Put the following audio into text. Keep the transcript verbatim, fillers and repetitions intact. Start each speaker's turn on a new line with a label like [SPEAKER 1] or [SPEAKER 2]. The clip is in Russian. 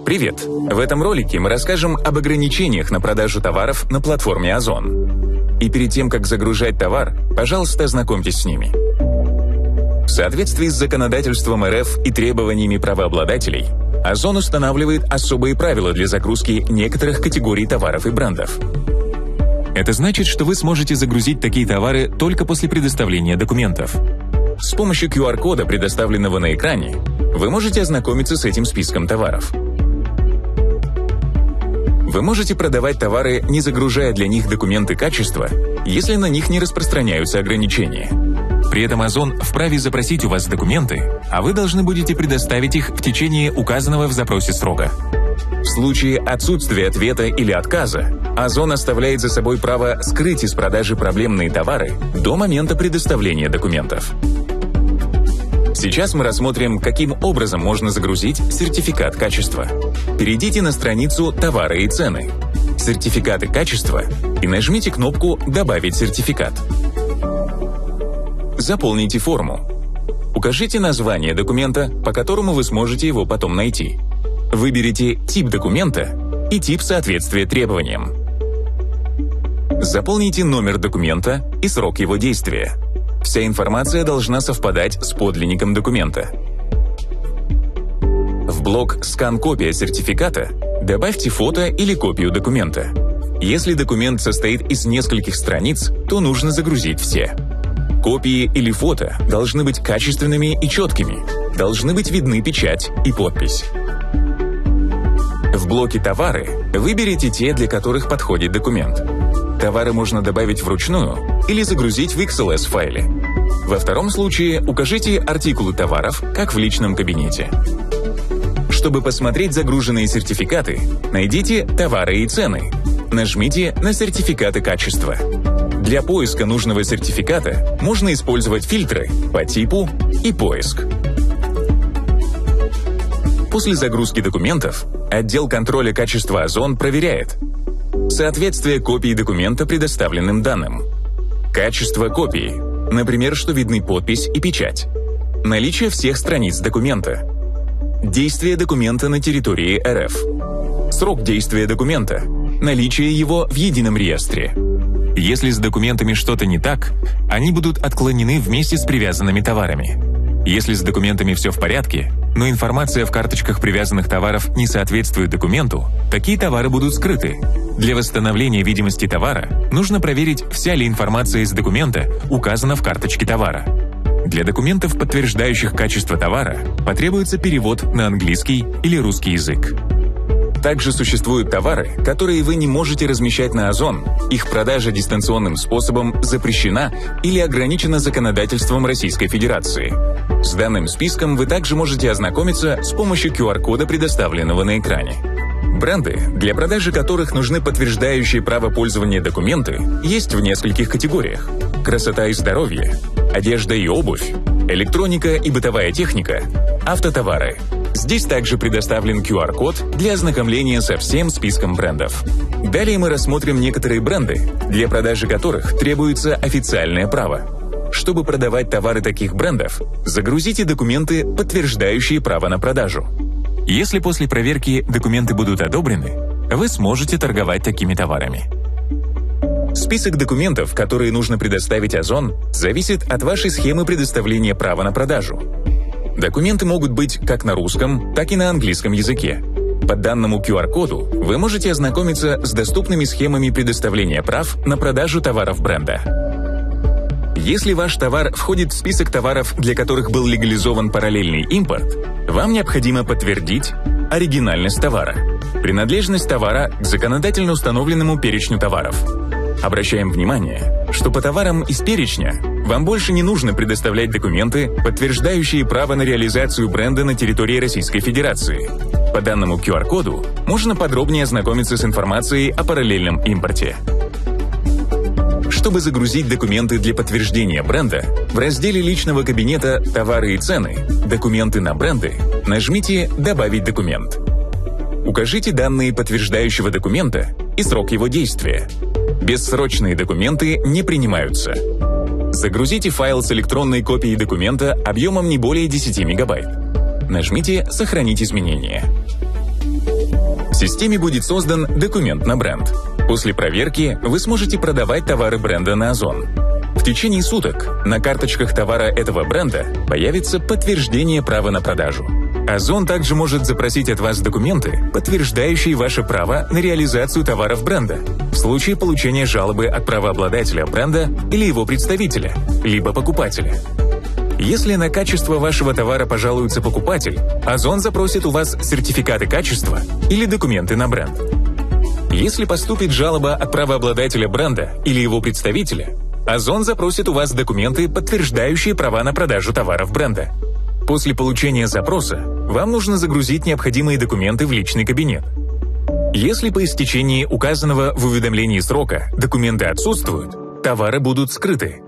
[SPEAKER 1] Привет! В этом ролике мы расскажем об ограничениях на продажу товаров на платформе Озон. И перед тем, как загружать товар, пожалуйста, ознакомьтесь с ними. В соответствии с законодательством эр эф и требованиями правообладателей, Озон устанавливает особые правила для загрузки некоторых категорий товаров и брендов.
[SPEAKER 2] Это значит, что вы сможете загрузить такие товары только после предоставления документов.
[SPEAKER 1] С помощью ку ар кода, предоставленного на экране, вы можете ознакомиться с этим списком товаров. Вы можете продавать товары, не загружая для них документы качества, если на них не распространяются ограничения.
[SPEAKER 2] При этом Озон вправе запросить у вас документы, а вы должны будете предоставить их в течение указанного в запросе срока.
[SPEAKER 1] В случае отсутствия ответа или отказа, Озон оставляет за собой право скрыть из продажи проблемные товары до момента предоставления документов. Сейчас мы рассмотрим, каким образом можно загрузить сертификат качества. Перейдите на страницу «Товары и цены», «Сертификаты качества» и нажмите кнопку «Добавить сертификат». Заполните форму. Укажите название документа, по которому вы сможете его потом найти. Выберите тип документа и тип соответствия требованиям. Заполните номер документа и срок его действия. Вся информация должна совпадать с подлинником документа. В блок «Скан-копия сертификата» добавьте фото или копию документа. Если документ состоит из нескольких страниц, то нужно загрузить все. Копии или фото должны быть качественными и четкими. Должны быть видны печать и подпись. В блоке «Товары» выберите те, для которых подходит документ. Товары можно добавить вручную или загрузить в икс эл эс-файле. Во втором случае укажите артикулы товаров, как в личном кабинете. Чтобы посмотреть загруженные сертификаты, найдите «Товары и цены». Нажмите на «Сертификаты качества». Для поиска нужного сертификата можно использовать фильтры по типу и поиск. После загрузки документов отдел контроля качества Озон проверяет соответствие копии документа предоставленным данным, качество копии, например, что видны подпись и печать, наличие всех страниц документа, действие документа на территории эр эф, срок действия документа, наличие его в едином реестре.
[SPEAKER 2] Если с документами что-то не так, они будут отклонены вместе с привязанными товарами. Если с документами все в порядке, но информация в карточках привязанных товаров не соответствует документу, такие товары будут скрыты. Для восстановления видимости товара нужно проверить, вся ли информация из документа указана в карточке товара. Для документов, подтверждающих качество товара, потребуется перевод на английский или русский язык.
[SPEAKER 1] Также существуют товары, которые вы не можете размещать на Озон. Их продажа дистанционным способом запрещена или ограничена законодательством Российской Федерации. С данным списком вы также можете ознакомиться с помощью ку ар кода, предоставленного на экране. Бренды, для продажи которых нужны подтверждающие право пользования документы, есть в нескольких категориях: красота и здоровье, одежда и обувь, электроника и бытовая техника, автотовары. Здесь также предоставлен ку ар код для ознакомления со всем списком брендов. Далее мы рассмотрим некоторые бренды, для продажи которых требуется официальное право. Чтобы продавать товары таких брендов, загрузите документы, подтверждающие право на продажу.
[SPEAKER 2] Если после проверки документы будут одобрены, вы сможете торговать такими товарами.
[SPEAKER 1] Список документов, которые нужно предоставить Озон, зависит от вашей схемы предоставления права на продажу. Документы могут быть как на русском, так и на английском языке. По данному ку ар коду вы можете ознакомиться с доступными схемами предоставления прав на продажу товаров бренда. Если ваш товар входит в список товаров, для которых был легализован параллельный импорт, вам необходимо подтвердить оригинальность товара, принадлежность товара к законодательно установленному перечню товаров. Обращаем внимание, что по товарам из перечня вам больше не нужно предоставлять документы, подтверждающие право на реализацию бренда на территории Российской Федерации. По данному ку ар коду можно подробнее ознакомиться с информацией о параллельном импорте. Чтобы загрузить документы для подтверждения бренда, в разделе личного кабинета «Товары и цены», «Документы на бренды» нажмите «Добавить документ». Укажите данные подтверждающего документа и срок его действия. Бессрочные документы не принимаются. Загрузите файл с электронной копией документа объемом не более десяти мегабайт. Нажмите «Сохранить изменения». системе будет создан документ на бренд. После проверки вы сможете продавать товары бренда на Озон. В течение суток на карточках товара этого бренда появится подтверждение права на продажу. Озон также может запросить от вас документы, подтверждающие ваше право на реализацию товаров бренда, в случае получения жалобы от правообладателя бренда или его представителя, либо покупателя. Если на качество вашего товара пожалуется покупатель, Озон запросит у вас сертификаты качества или документы на бренд. Если поступит жалоба от правообладателя бренда или его представителя, Озон запросит у вас документы, подтверждающие права на продажу товаров бренда. После получения запроса вам нужно загрузить необходимые документы в личный кабинет. Если по истечении указанного в уведомлении срока документы отсутствуют, товары будут скрыты.